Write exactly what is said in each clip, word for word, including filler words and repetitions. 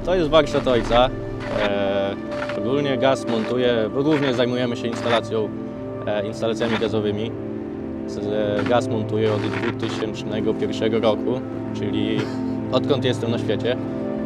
To jest warsztat ojca. E, ogólnie gaz montuje, bo głównie zajmujemy się instalacją, e, instalacjami gazowymi. Z, gaz montuję od dwa tysiące pierwszego roku, czyli odkąd jestem na świecie.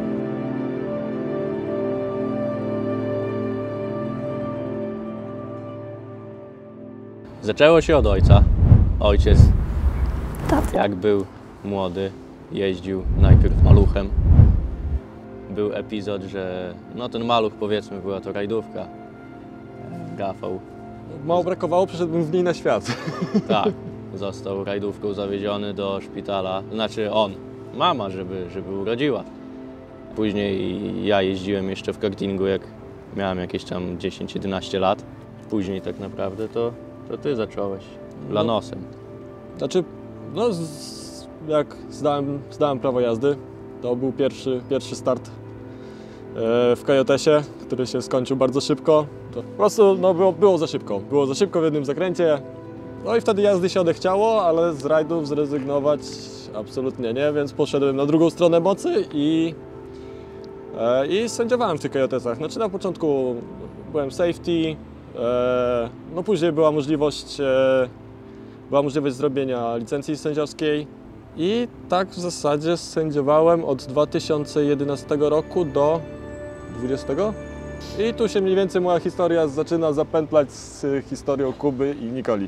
Zaczęło się od ojca. Ojciec, Tata. jak był młody, jeździł najpierw maluchem. Był epizod, że no ten maluch, powiedzmy, była to rajdówka. Rafał. Mało brakowało, przyszedłbym z niej na świat. Tak, został rajdówką zawieziony do szpitala. Znaczy on, mama, żeby, żeby urodziła. Później ja jeździłem jeszcze w kartingu, jak miałem jakieś tam dziesięć jedenaście lat. Później tak naprawdę to, to ty zacząłeś lanosem. Znaczy, no, z, jak zdałem, zdałem prawo jazdy, to był pierwszy, pierwszy start e, w Coyotesie, który się skończył bardzo szybko. To po prostu no, było, było za szybko. Było za szybko w jednym zakręcie. No i wtedy jazdy się odechciało, ale z rajdów zrezygnować absolutnie nie, więc poszedłem na drugą stronę mocy i, e, i sędziowałem w tych Coyotesach. Znaczy na początku byłem safety, e, no później była możliwość, e, była możliwość zrobienia licencji sędziowskiej i tak w zasadzie sędziowałem od dwa tysiące jedenastego roku do dwudziestego. I tu się mniej więcej moja historia zaczyna zapętlać z historią Kuby i Nikoli.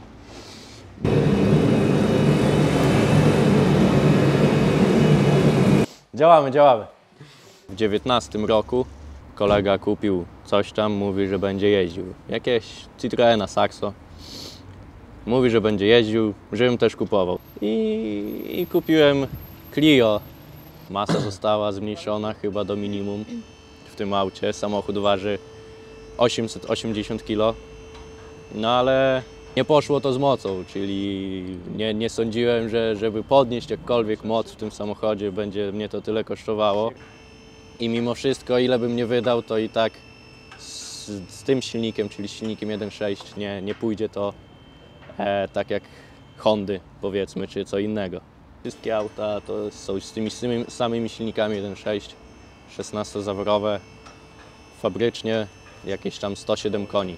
Działamy, działamy. W dziewiętnastym roku kolega kupił coś tam, mówi, że będzie jeździł. Jakieś Citroena Saxo. Mówi, że będzie jeździł, żebym też kupował. I, i kupiłem Clio. Masa została zmniejszona chyba do minimum w tym aucie. Samochód waży osiemset osiemdziesiąt kilo. No ale nie poszło to z mocą, czyli nie, nie sądziłem, że żeby podnieść jakkolwiek moc w tym samochodzie, będzie mnie to tyle kosztowało. I mimo wszystko, ile bym nie wydał, to i tak z, z tym silnikiem, czyli z silnikiem jeden sześć, nie, nie pójdzie to e, tak jak Hondy, powiedzmy, czy co innego. Wszystkie auta to są z tymi samymi, samymi silnikami jeden sześć, szesnastozaworowe, fabrycznie jakieś tam sto siedem koni.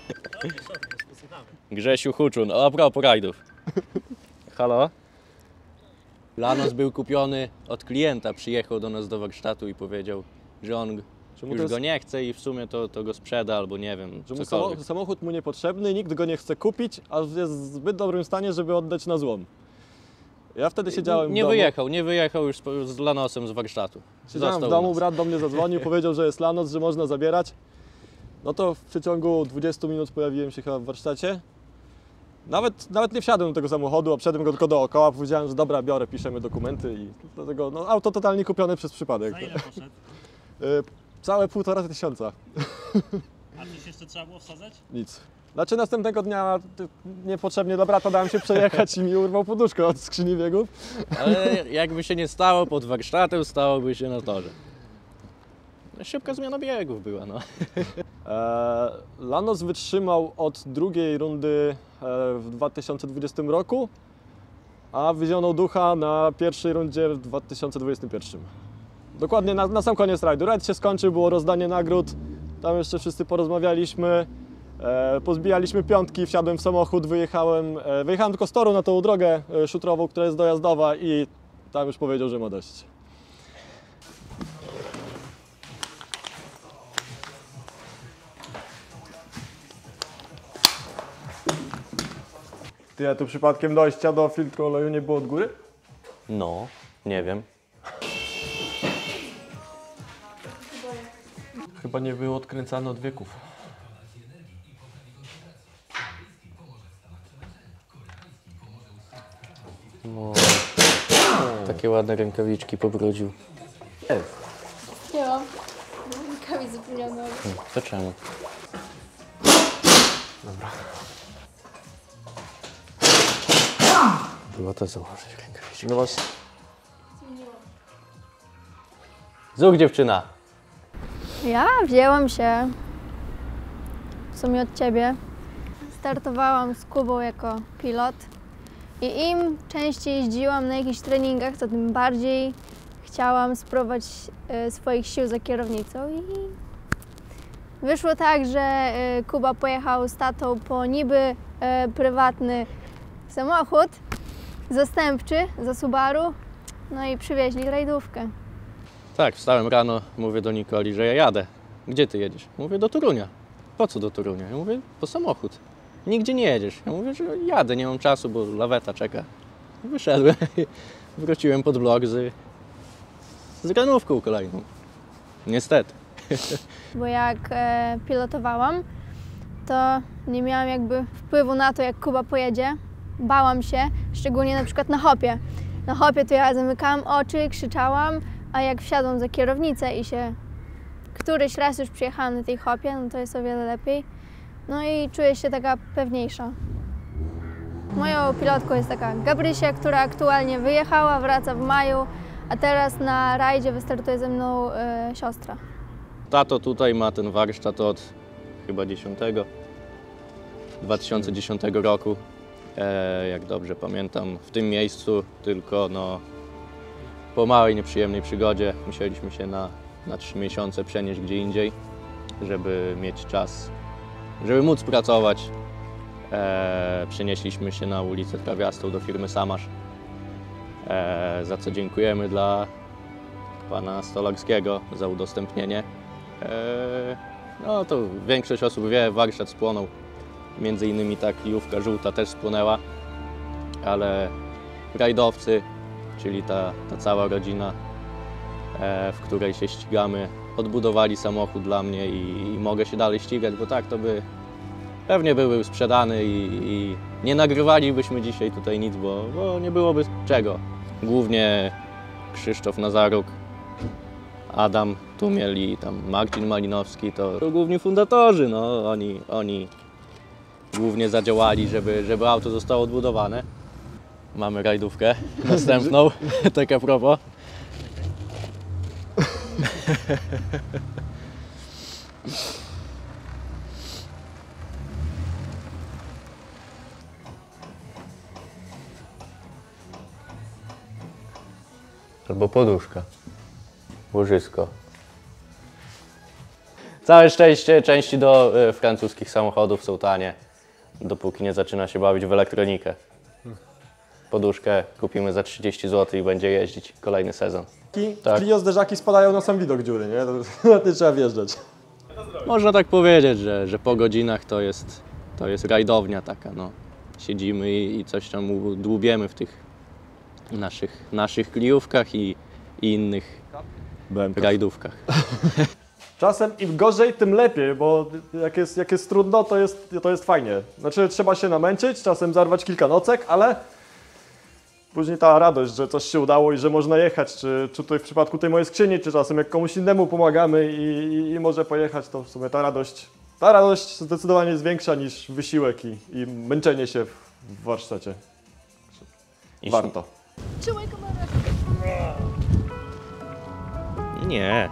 Grzesiu Huczun, a propos rajdów. Halo? Lanos był kupiony od klienta, przyjechał do nas do warsztatu i powiedział, że on już jest... go nie chce i w sumie to, to go sprzeda albo nie wiem, że mu cokolwiek. samochód mu niepotrzebny, nikt go nie chce kupić, a jest w zbyt dobrym stanie, żeby oddać na złom. Ja wtedy siedziałem Nie w domu. wyjechał, nie wyjechał już z, z Lanosem z warsztatu. Siedziałem Został w domu, u nas. brat do mnie zadzwonił, powiedział, że jest Lanos, że można zabierać. No to w przeciągu dwudziestu minut pojawiłem się chyba w warsztacie. Nawet, nawet nie wsiadłem do tego samochodu, obszedłem go tylko dookoła, powiedziałem, że dobra, biorę, piszemy dokumenty i dlatego no, auto totalnie kupione przez przypadek. Za ile poszedł? Y, Całe półtora tysiąca. A coś jeszcze trzeba było wsadzać? Nic. Znaczy następnego dnia ty- niepotrzebnie do brata dałem się przejechać i mi urwał poduszkę od skrzyni biegów. Ale jakby się nie stało pod warsztatem, stałoby się na torze. Szybka zmiana biegów była, no. E, Lanos wytrzymał od drugiej rundy e, w dwa tysiące dwudziestym roku, a wyzionął ducha na pierwszej rundzie w dwa tysiące dwudziestym pierwszym. Dokładnie na, na sam koniec rajdu. Rajd się skończył, było rozdanie nagród, tam jeszcze wszyscy porozmawialiśmy, e, pozbijaliśmy piątki, wsiadłem w samochód, wyjechałem, e, wyjechałem tylko z toru na tą drogę e, szutrową, która jest dojazdowa i tam już powiedział, że ma dość. Ty, a tu przypadkiem dojścia do filtru oleju nie było od góry? No, nie wiem. Chyba nie było odkręcane od wieków. No, takie ładne rękawiczki pobrudził. Nie mam. Rękawi zapomniano. To czemu? Dobra. Było to założyć rękawiczki. No właśnie. Zuch, dziewczyna. Ja wzięłam się w sumie od ciebie. Startowałam z Kubą jako pilot i im częściej jeździłam na jakichś treningach, to tym bardziej chciałam spróbować y, swoich sił za kierownicą i wyszło tak, że y, Kuba pojechał z tatą po niby y, prywatny samochód zastępczy za Subaru, no i przywieźli rajdówkę. Tak, wstałem rano, mówię do Nikoli, że ja jadę. Gdzie ty jedziesz? Mówię, do Torunia. Po co do Torunia? Ja mówię, po samochód. Nigdzie nie jedziesz. Ja mówię, że jadę, nie mam czasu, bo laweta czeka. Wyszedłem, wróciłem pod blok z, z granówką kolejną. Niestety. Bo jak e, pilotowałam, to nie miałam jakby wpływu na to, jak Kuba pojedzie. Bałam się, szczególnie na przykład na hopie. Na hopie to ja zamykałam oczy, krzyczałam, a jak wsiadłam za kierownicę i się któryś raz już przyjechałam na tej hopie, no to jest o wiele lepiej. No i czuję się taka pewniejsza. Moją pilotką jest taka Gabrysia, która aktualnie wyjechała, wraca w maju, a teraz na rajdzie wystartuje ze mną e, siostra. Tato tutaj ma ten warsztat od chyba dziesiątego, dwa tysiące dziesiątego roku, e, jak dobrze pamiętam, w tym miejscu, tylko no, po małej, nieprzyjemnej przygodzie musieliśmy się na, na trzy miesiące przenieść gdzie indziej, żeby mieć czas, żeby móc pracować. E, przenieśliśmy się na ulicę Trawiastą do firmy Samasz, e, za co dziękujemy dla pana Stolarskiego za udostępnienie. E, no to większość osób wie, warsztat spłonął, między innymi ta kijówka żółta też spłonęła, ale rajdowcy, czyli ta, ta cała rodzina, e, w której się ścigamy, odbudowali samochód dla mnie i, i mogę się dalej ścigać, bo tak to by pewnie były sprzedany i, i nie nagrywalibyśmy dzisiaj tutaj nic, bo, bo nie byłoby czego. Głównie Krzysztof Nazaruk, Adam Tumiel i tam Marcin Malinowski to, to główni fundatorzy, no oni, oni głównie zadziałali, żeby, żeby auto zostało odbudowane. Mamy rajdówkę następną, tak a propos. Albo poduszka, łożysko. Całe szczęście części do y, francuskich samochodów są tanie, dopóki nie zaczyna się bawić w elektronikę. Poduszkę kupimy za trzydzieści złotych i będzie jeździć kolejny sezon. Tak. Clio zderzaki spadają na sam widok dziury, nie? To, to trzeba wjeżdżać. Można tak powiedzieć, że, że po godzinach to jest, to jest rajdownia taka, no. Siedzimy i, i coś tam dłubiemy w tych naszych, naszych kliówkach i, i innych B M K. rajdówkach. Czasem im gorzej, tym lepiej, bo jak jest, jak jest trudno, to jest, to jest fajnie. Znaczy trzeba się namęczyć, czasem zarwać kilka nocek, ale później ta radość, że coś się udało i że można jechać, czy, czy tutaj w przypadku tej mojej skrzyni, czy czasem jak komuś innemu pomagamy i, i, i może pojechać, to w sumie ta radość, ta radość zdecydowanie jest większa niż wysiłek i, i męczenie się w warsztacie. Warto. Trzymaj kamerę. Nie.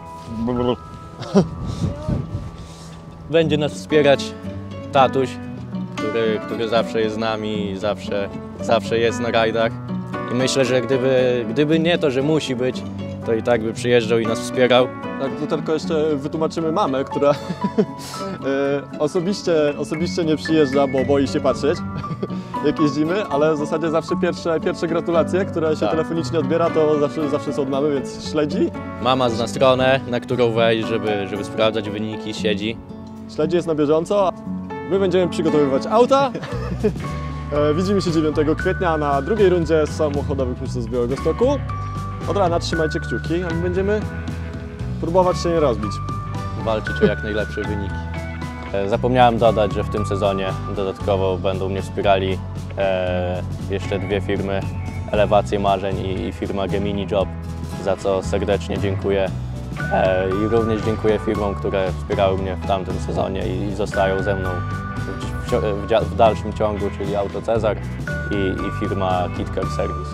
Będzie nas wspierać tatuś, który, który zawsze jest z nami i zawsze, zawsze jest na rajdach. I myślę, że gdyby, gdyby nie to, że musi być, to i tak by przyjeżdżał i nas wspierał. Tak, to tylko jeszcze wytłumaczymy mamę, która e, osobiście, osobiście nie przyjeżdża, bo boi się patrzeć, jak jeździmy, ale w zasadzie zawsze pierwsze, pierwsze gratulacje, które się Tak. telefonicznie odbiera, to zawsze, zawsze są od mamy, więc śledzi. Mama zna stronę, na którą wejść, żeby, żeby sprawdzać wyniki, siedzi. Śledzi jest na bieżąco. My będziemy przygotowywać auta. E, widzimy się dziewiątego kwietnia na drugiej rundzie samochodowych mistrzostw z Białegostoku. Od rana trzymajcie kciuki, a my będziemy próbować się nie rozbić. Walczyć o jak najlepsze wyniki. E, Zapomniałem dodać, że w tym sezonie dodatkowo będą mnie wspierali e, jeszcze dwie firmy, Elewacje Marzeń i, i firma Gemini Job, za co serdecznie dziękuję. E, I również dziękuję firmom, które wspierały mnie w tamtym sezonie i, i zostają ze mną w, w, w, w dalszym ciągu, czyli Auto Cezar i, i firma KitCar Service.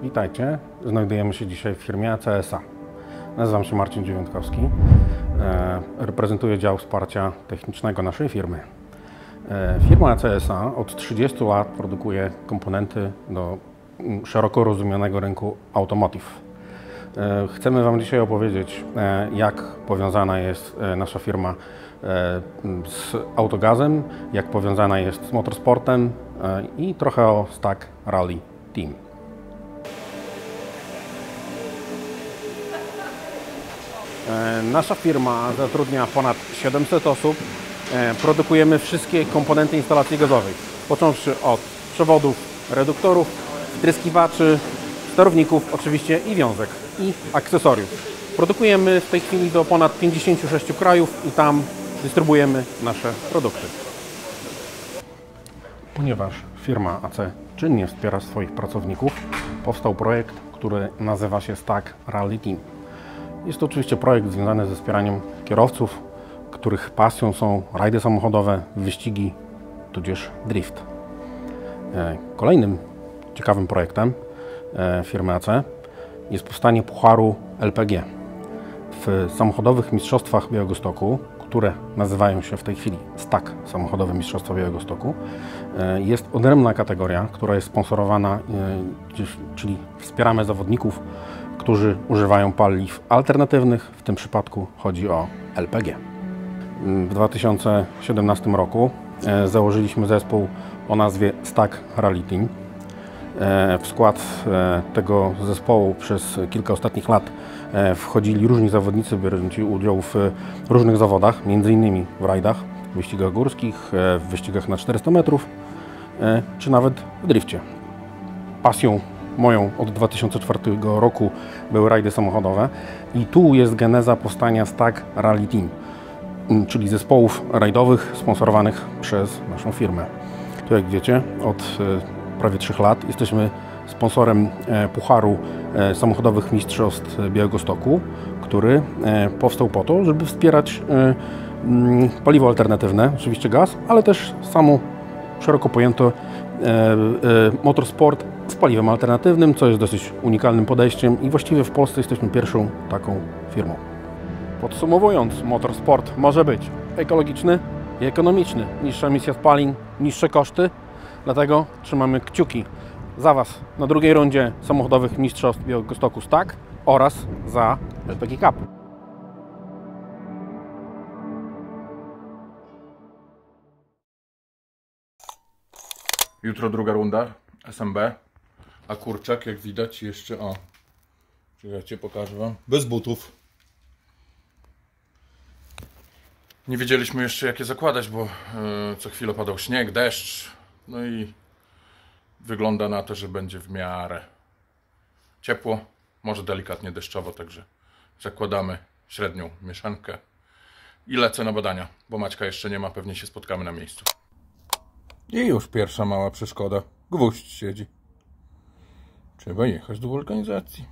Witajcie, znajdujemy się dzisiaj w firmie A C S A. Nazywam się Marcin Dziewiątkowski, e, reprezentuję dział wsparcia technicznego naszej firmy. E, firma A C S A od trzydziestu lat produkuje komponenty do szeroko rozumianego rynku automotive. E, chcemy Wam dzisiaj opowiedzieć, e, jak powiązana jest e, nasza firma e, z autogazem, jak powiązana jest z motorsportem e, i trochę o Stack Rally Team. Nasza firma zatrudnia ponad siedemset osób. Produkujemy wszystkie komponenty instalacji gazowej, począwszy od przewodów, reduktorów, wtryskiwaczy, sterowników oczywiście i wiązek i akcesoriów. Produkujemy w tej chwili do ponad pięćdziesięciu sześciu krajów i tam dystrybuujemy nasze produkty. Ponieważ firma A C czynnie wspiera swoich pracowników, powstał projekt, który nazywa się Stack Rally Team. Jest to oczywiście projekt związany ze wspieraniem kierowców, których pasją są rajdy samochodowe, wyścigi, tudzież drift. Kolejnym ciekawym projektem firmy A C jest powstanie pucharu L P G. W samochodowych mistrzostwach Białegostoku, które nazywają się w tej chwili Stack Samochodowe Mistrzostwa Białegostoku, jest odrębna kategoria, która jest sponsorowana, czyli wspieramy zawodników, którzy używają paliw alternatywnych, w tym przypadku chodzi o L P G. W dwa tysiące siedemnastym roku założyliśmy zespół o nazwie Stack Rally Team. W skład tego zespołu przez kilka ostatnich lat wchodzili różni zawodnicy biorący udział w różnych zawodach, między innymi w rajdach, w wyścigach górskich, w wyścigach na czterysta metrów, czy nawet w drifcie. Pasją moją od dwa tysiące czwartego roku były rajdy samochodowe i tu jest geneza powstania Stack Rally Team, czyli zespołów rajdowych sponsorowanych przez naszą firmę. Tu, jak wiecie, od prawie trzech lat jesteśmy sponsorem Pucharu Samochodowych Mistrzostw Białegostoku, który powstał po to, żeby wspierać paliwo alternatywne, oczywiście gaz, ale też samo szeroko pojęte motorsport z paliwem alternatywnym, co jest dosyć unikalnym podejściem i właściwie w Polsce jesteśmy pierwszą taką firmą. Podsumowując, motorsport może być ekologiczny i ekonomiczny. Niższa emisja spalin, niższe koszty, dlatego trzymamy kciuki za Was na drugiej rundzie samochodowych mistrzostw Białegostoku Stack oraz za L P G Cup. Jutro druga runda S M B, a kurczak, jak widać, jeszcze o, czekajcie, pokażę Wam, bez butów. Nie wiedzieliśmy jeszcze, jakie zakładać, bo yy, co chwilę padał śnieg, deszcz, no i wygląda na to, że będzie w miarę ciepło, może delikatnie deszczowo, także zakładamy średnią mieszankę i lecę na badania, bo Maćka jeszcze nie ma, pewnie się spotkamy na miejscu. I już pierwsza mała przeszkoda. Gwóźdź siedzi. Trzeba jechać do wulkanizacji.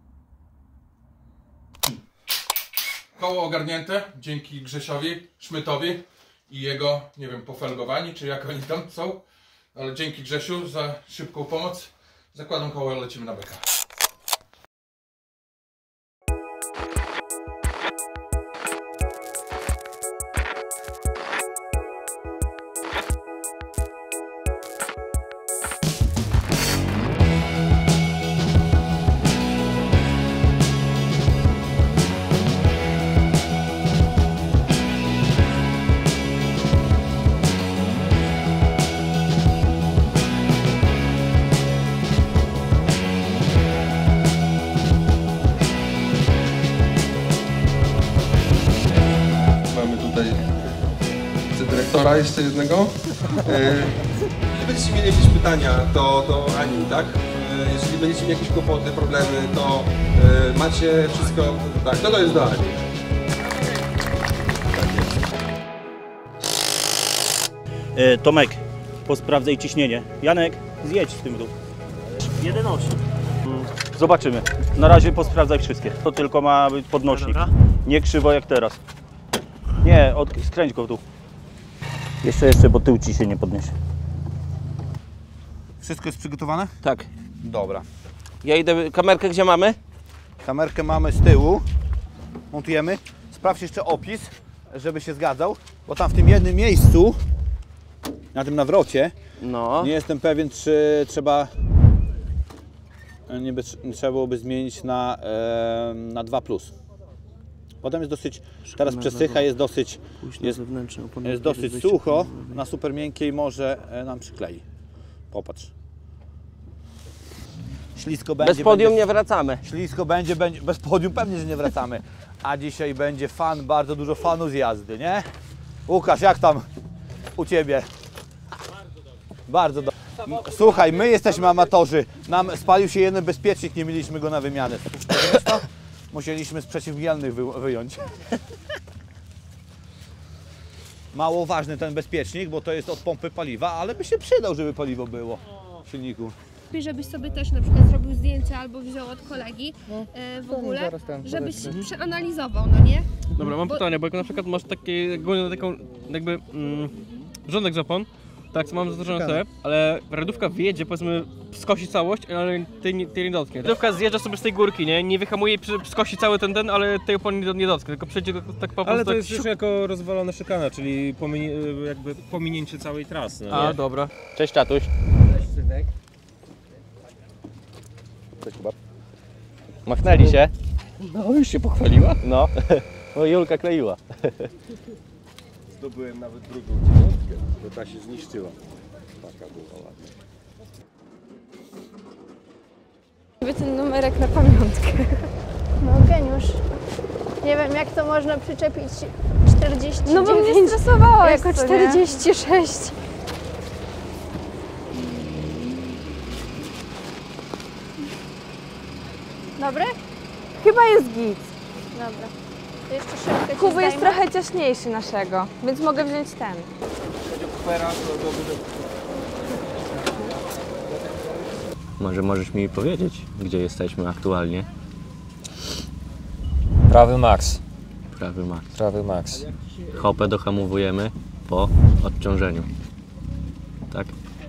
Koło ogarnięte dzięki Grzesiowi Szmytowi i jego, nie wiem, pofelgowani, czy jak oni tam są. Ale dzięki Grzesiu za szybką pomoc. Zakładam koło i lecimy na beka. Dyrektora jeszcze jednego. Jeżeli będziecie mieli jakieś pytania, to do Ani, tak? Jeżeli będziecie mieli jakieś kłopoty, problemy, to macie wszystko, tak, to to jest do Ani. Tak jest. Tomek, posprawdzaj ciśnienie. Janek, zjedź w tym dół. jeden osiem. Zobaczymy. Na razie posprawdzaj wszystkie. To tylko ma być podnośnik. Nie krzywo jak teraz. Nie, od... skręć go w dół. Jeszcze, jeszcze, bo tył ci się nie podniesie. Wszystko jest przygotowane? Tak. Dobra. Ja idę, kamerkę gdzie mamy? Kamerkę mamy z tyłu, montujemy. Sprawdź jeszcze opis, żeby się zgadzał, bo tam w tym jednym miejscu, na tym nawrocie, no. nie jestem pewien, czy trzeba, nie, by, nie trzeba byłoby zmienić na, e, na dwa plus. Potem jest dosyć, teraz przesycha, jest dosyć, jest, jest dosyć sucho, na super miękkiej może nam przyklei. Popatrz. Ślisko będzie. Bez podium będzie, nie wracamy. Ślisko będzie, będzie, bez podium pewnie, że nie wracamy. A dzisiaj będzie fan, bardzo dużo fanów z jazdy, nie? Łukasz, jak tam u Ciebie? Bardzo dobrze. Słuchaj, my jesteśmy amatorzy. Nam spalił się jeden bezpiecznik, nie mieliśmy go na wymianę. Musieliśmy z przeciwmielnych wy, wyjąć. Mało ważny ten bezpiecznik, bo to jest od pompy paliwa, ale by się przydał, żeby paliwo było w silniku. Żebyś sobie też na przykład zrobił zdjęcie albo wziął od kolegi e, w ogóle, żebyś przeanalizował, no nie? Dobra, mam Bo... pytanie, bo jak na przykład masz takie, taką jakby mm, rządek zapon, tak, co mam zaznaczone sobie, ale radówka wyjedzie, powiedzmy, skosi całość, ale ty nie, ty nie dotknie. Radówka zjeżdża sobie z tej górki, nie? Nie wyhamuje i skosi cały ten, ten, ale tej opony nie, nie dotknie, tylko przejdzie tak po prostu. Ale to tak jest już jako rozwalona szykana, czyli pominie, jakby pominięcie całej trasy. No, A, nie? dobra. Cześć tatuś. Cześć synek. Cześć chyba. Machnęli się. No już się pochwaliła? No, no Julka kleiła. Zdobyłem nawet drugą dziewiątkę, bo ta się zniszczyła. Taka była ładna. Żeby ten numerek na pamiątkę. No geniusz. Nie wiem, jak to można przyczepić czterdzieści dziewięć. No bo mnie stresowało jako czterdzieści sześć. Dobry? Chyba jest git. Dobra. To jeszcze szybkę ci Kubu jest zdejmę. trochę ciaśniejszy naszego, więc mogę wziąć ten. Może możesz mi powiedzieć, gdzie jesteśmy aktualnie? Prawy max. Prawy max. Prawy max. Hopę dohamowujemy po odciążeniu. Tak?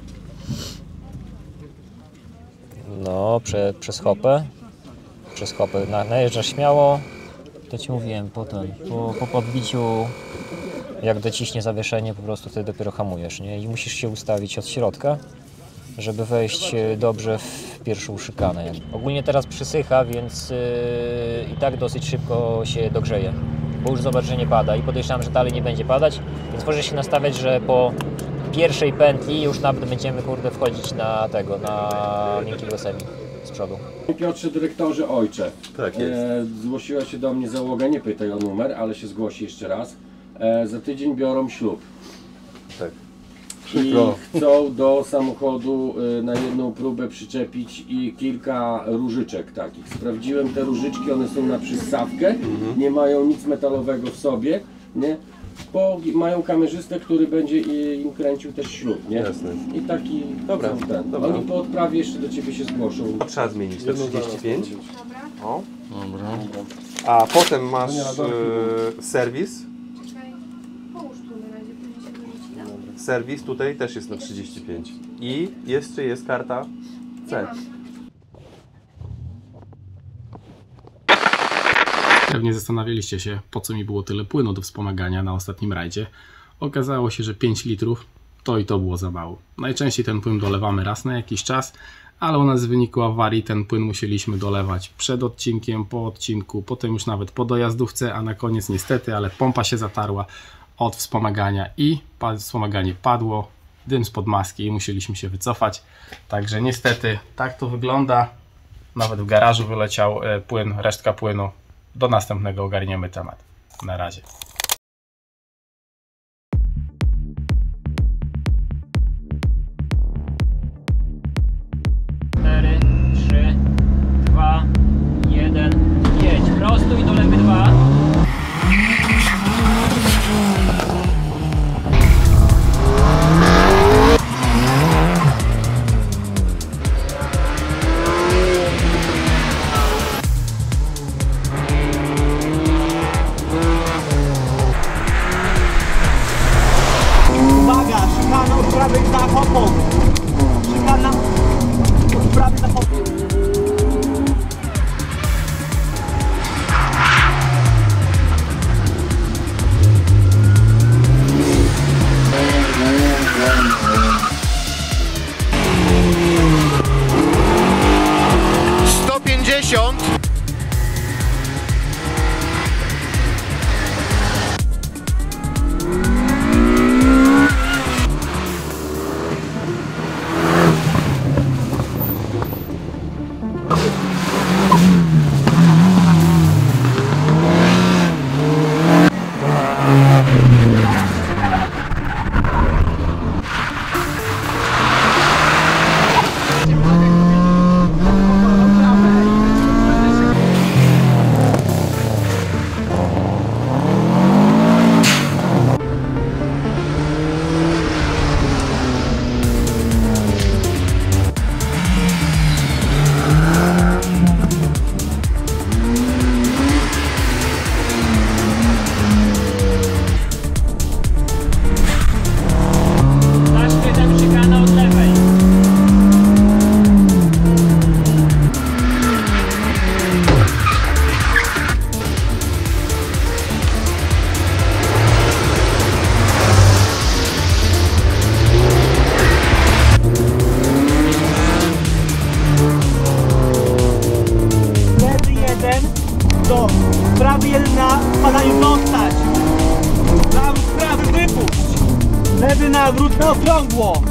No, prze, przez hopę. Przez hopę. Na, najeżdżasz śmiało. To ci mówiłem potem. Po, po podbiciu, jak dociśnie zawieszenie, po prostu wtedy dopiero hamujesz, nie? I musisz się ustawić od środka, żeby wejść dobrze w pierwszą szykanę. Ogólnie teraz przysycha, więc yy, i tak dosyć szybko się dogrzeje, bo już zobacz, że nie pada i podejrzewam, że dalej nie będzie padać, więc możesz się nastawiać, że po pierwszej pętli już nawet będziemy, kurde, wchodzić na tego, na miękkiego semi z przodu. Piotrze, dyrektorze, ojcze. Tak jest. E, zgłosiła się do mnie załoga, nie pytaj o numer, ale się zgłosi jeszcze raz. E, za tydzień biorą ślub. Tak. I chcą do samochodu y, na jedną próbę przyczepić i kilka różyczek takich. Sprawdziłem te różyczki, one są na przystawkę, mhm. nie mają nic metalowego w sobie, nie? Bo mają kamerzystę, który będzie im kręcił też ślub, nie? Jasne. I taki, dobra, ten. dobra. Oni po odprawie jeszcze do Ciebie się zgłoszą. Trzeba zmienić to trzydzieści pięć. Dobra. O. Dobra. A potem masz e, serwis. Połóż tu na razie, później się dorzuci. Serwis tutaj też jest na trzydzieści pięć. I jeszcze jest karta C. Pewnie zastanawialiście się, po co mi było tyle płynu do wspomagania na ostatnim rajdzie. Okazało się, że pięć litrów to i to było za mało. Najczęściej ten płyn dolewamy raz na jakiś czas, ale u nas w wyniku awarii ten płyn musieliśmy dolewać przed odcinkiem, po odcinku, potem już nawet po dojazdówce, a na koniec niestety, ale pompa się zatarła od wspomagania i wspomaganie padło, dym spod maski i musieliśmy się wycofać. Także niestety tak to wygląda. Nawet w garażu wyleciał płyn, resztka płynu. Do następnego ogarniemy temat. Na razie. cztery, trzy, dwa, jeden, jedź. Prostuj do lewy dwa. pięćdziesiąt. Do prawy jeden na spadaniu dostać. Prawy, prawy wypuść. Lewy nawrót na okrągło.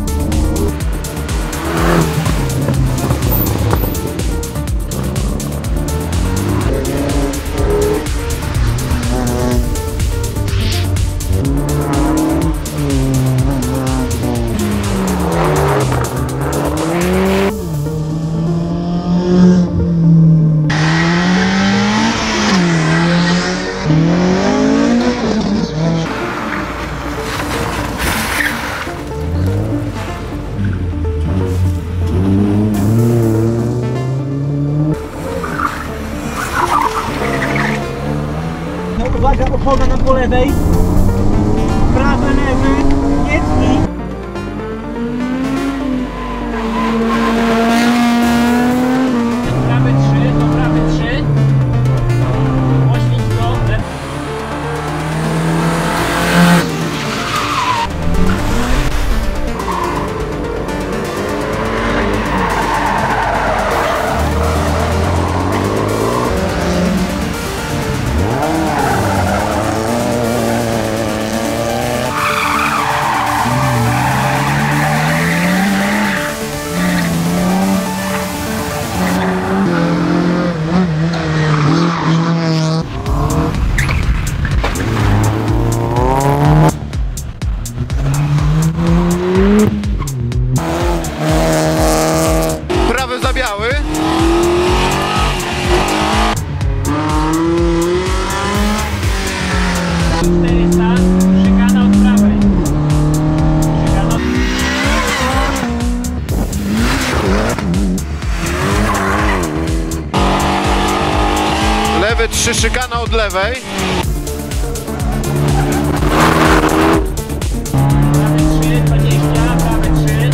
Uwaga, opoga nam po lewej. Prawy, lewy, nie tnij. Prawy trzy, to prawy trzy. Oświeć go. Prawy za biały. czterysta, szykana od prawej. Szykana od... Lewy trzy, szykana od lewej. Prawy trzy, dwadzieścia, prawy trzy.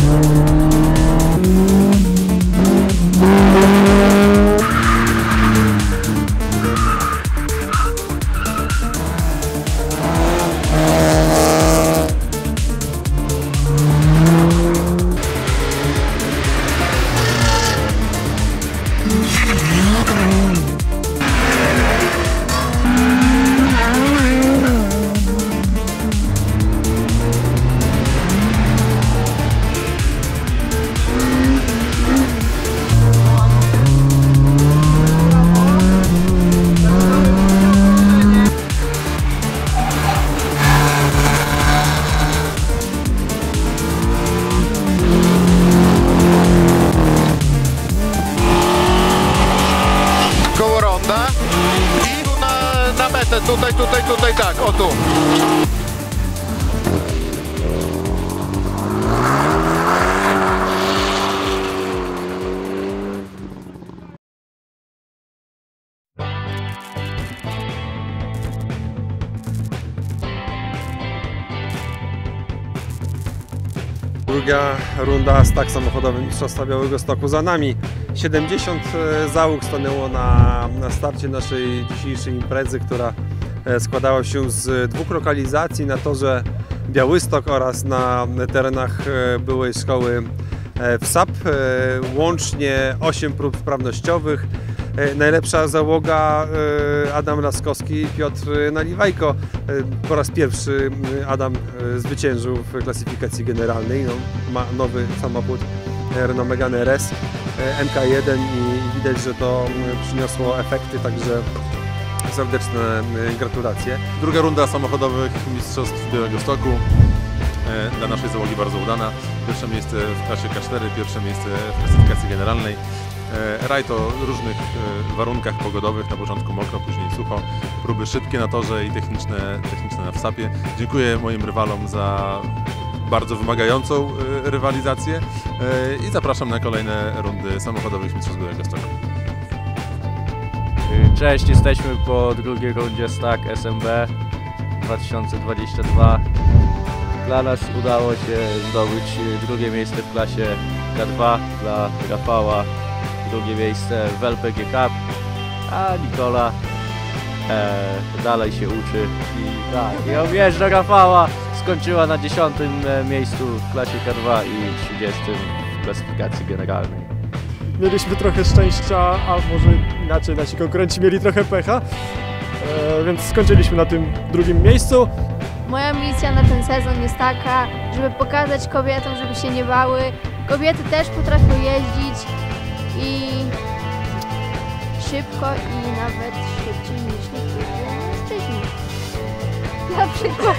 Koło ronda. I tu na, na metę, tutaj, tutaj, tutaj, tak, o tu. Druga runda stag samochodowy Mistrzostwa Białegostoku za nami. siedemdziesiąt załóg stanęło na, na starcie naszej dzisiejszej imprezy, która składała się z dwóch lokalizacji na torze Białystok oraz na terenach byłej szkoły w S A P. Łącznie osiem prób sprawnościowych. Najlepsza załoga Adam Laskowski i Piotr Naliwajko. Po raz pierwszy Adam zwyciężył w klasyfikacji generalnej. No, ma nowy samochód Renault Megane R S M K jeden i widać, że to przyniosło efekty, także serdeczne gratulacje. Druga runda samochodowych Mistrzostw Białegostoku. Dla naszej załogi bardzo udana. Pierwsze miejsce w klasie K cztery, pierwsze miejsce w klasyfikacji generalnej. Rajd o różnych warunkach pogodowych, na początku mokro, później sucho. Próby szybkie na torze i techniczne, techniczne na wsapie. Dziękuję moim rywalom za bardzo wymagającą rywalizację i zapraszam na kolejne rundy samochodowych Mistrzostw Białegostoku. Cześć, jesteśmy po drugiej rundzie Stack S M B dwa tysiące dwadzieścia dwa. Dla nas udało się zdobyć drugie miejsce w klasie K dwa, dla Rafała drugie miejsce w L P G Cup, a Nikola e, dalej się uczy i tak, i objeżdża Rafała. Skończyła na dziesiątym miejscu w klasie K dwa i trzydziestym w klasyfikacji generalnej. Mieliśmy trochę szczęścia, a może inaczej, nasi konkurenci mieli trochę pecha, e, więc skończyliśmy na tym drugim miejscu. Moja misja na ten sezon jest taka, żeby pokazać kobietom, żeby się nie bały. Kobiety też potrafią jeździć i szybko i nawet szybciej niż niektórzy mężczyźni. Na przykład.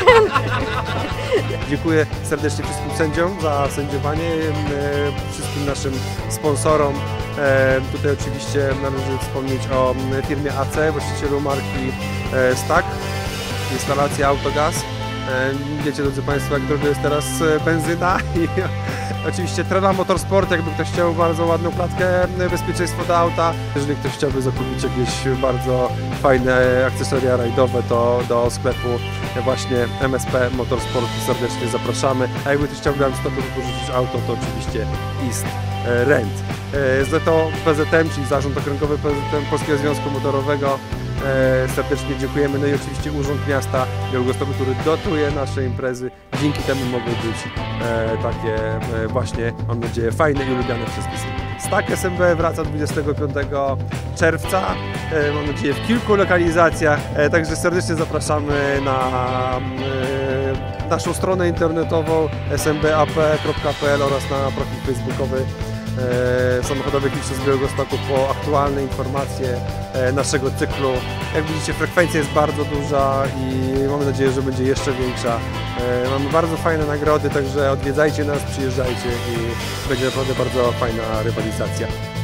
Dziękuję serdecznie wszystkim sędziom za sędziowanie, wszystkim naszym sponsorom. Tutaj oczywiście należy wspomnieć o firmie A C, właścicielu marki Stack, instalacja Autogaz. Wiecie, drodzy Państwo, jak drogo jest teraz benzyna i oczywiście Trela Motorsport, jakby ktoś chciał bardzo ładną klatkę, bezpieczeństwo do auta. Jeżeli ktoś chciałby zakupić jakieś bardzo fajne akcesoria rajdowe, to do sklepu właśnie M S P Motorsport serdecznie zapraszamy. A jakby ktoś chciał nam stopy wypożyczyć auto, to oczywiście East Rent. Z to P Z M, czyli Zarząd Okręgowy P Z M Polskiego Związku Motorowego, serdecznie dziękujemy. No i oczywiście Urząd Miasta Białegostoku, który dotuje nasze imprezy. Dzięki temu mogą być e, takie e, właśnie, mam nadzieję, fajne i ulubione przez wszystkich. Stack S M B wraca dwudziestego piątego czerwca, e, mam nadzieję w kilku lokalizacjach, e, także serdecznie zapraszamy na e, naszą stronę internetową s m b a p kropka p l oraz na profil facebookowy E, samochodowych Mistrzostw Białegostoku po aktualne informacje e, naszego cyklu. Jak widzicie, frekwencja jest bardzo duża i mamy nadzieję, że będzie jeszcze większa. E, mamy bardzo fajne nagrody, także odwiedzajcie nas, przyjeżdżajcie i będzie naprawdę bardzo fajna rywalizacja.